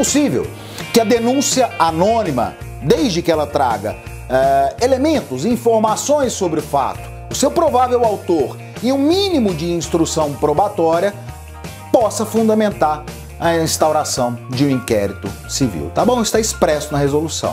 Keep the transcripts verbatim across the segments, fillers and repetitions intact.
possível que a denúncia anônima, desde que ela traga é, elementos, informações sobre o fato, o seu provável autor e um mínimo de instrução probatória, possa fundamentar a instauração de um inquérito civil. Tá bom? Está expresso na resolução.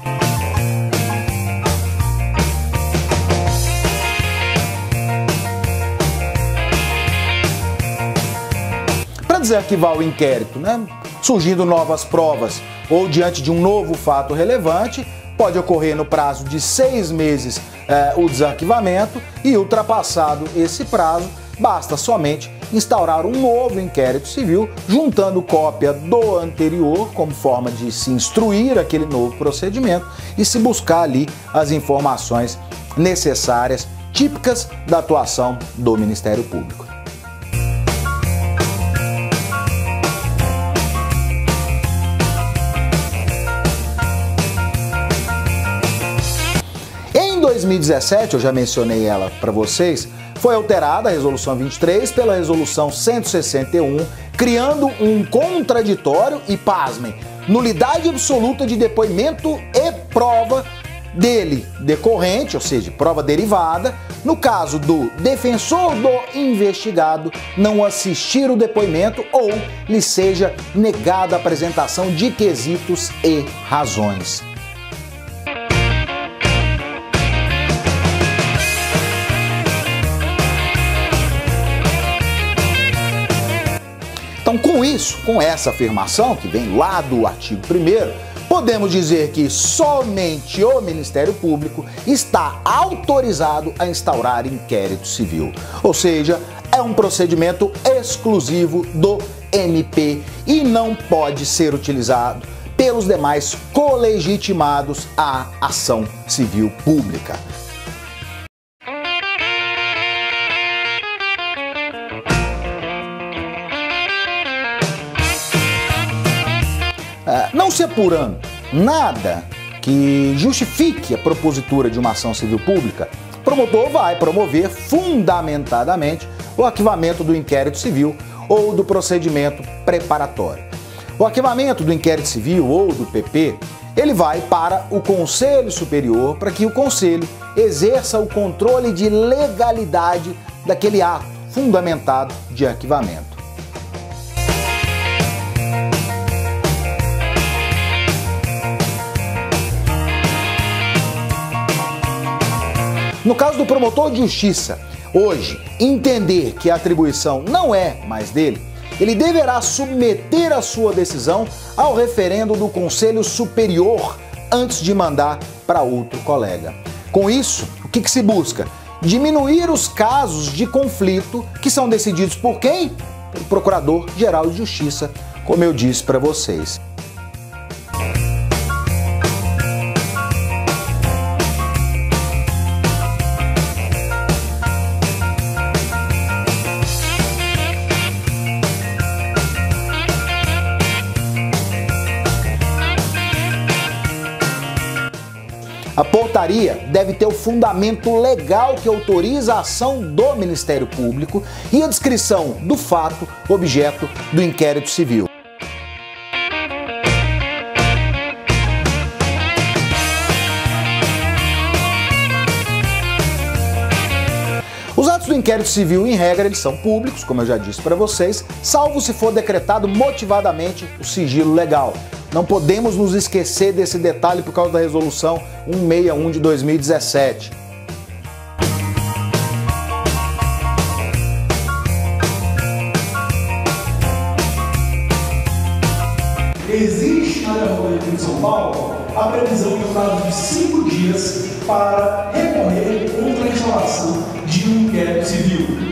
Para desarquivar o inquérito, né, surgindo novas provas ou diante de um novo fato relevante, pode ocorrer no prazo de seis meses eh, o desarquivamento, e ultrapassado esse prazo, basta somente instaurar um novo inquérito civil, juntando cópia do anterior como forma de se instruir aquele novo procedimento e se buscar ali as informações necessárias, típicas da atuação do Ministério Público. Em dois mil e dezessete, eu já mencionei ela para vocês, foi alterada a Resolução vinte e três pela Resolução cento e sessenta e um, criando um contraditório e, pasmem, nulidade absoluta de depoimento e prova dele decorrente, ou seja, prova derivada, no caso do defensor do investigado não assistir o depoimento ou lhe seja negada a apresentação de quesitos e razões. Então, com isso, com essa afirmação, que vem lá do artigo primeiro, podemos dizer que somente o Ministério Público está autorizado a instaurar inquérito civil. Ou seja, é um procedimento exclusivo do M P e não pode ser utilizado pelos demais colegitimados à ação civil pública. Não se apurando nada que justifique a propositura de uma ação civil pública, o promotor vai promover fundamentadamente o arquivamento do inquérito civil ou do procedimento preparatório. O arquivamento do inquérito civil ou do P P, ele vai para o Conselho Superior para que o Conselho exerça o controle de legalidade daquele ato fundamentado de arquivamento. No caso do promotor de justiça, hoje, entender que a atribuição não é mais dele, ele deverá submeter a sua decisão ao referendo do Conselho Superior antes de mandar para outro colega. Com isso, o que que se busca? Diminuir os casos de conflito que são decididos por quem? Pelo Procurador-Geral de Justiça, como eu disse para vocês. A portaria deve ter o fundamento legal que autoriza a ação do Ministério Público e a descrição do fato objeto do inquérito civil. Os atos do inquérito civil, em regra, eles são públicos, como eu já disse para vocês, salvo se for decretado motivadamente o sigilo legal. Não podemos nos esquecer desse detalhe por causa da Resolução cento e sessenta e um de dois mil e dezessete. Existe na lei aqui de São Paulo a previsão de um prazo de cinco dias para recorrer contra a instalação de um inquérito civil.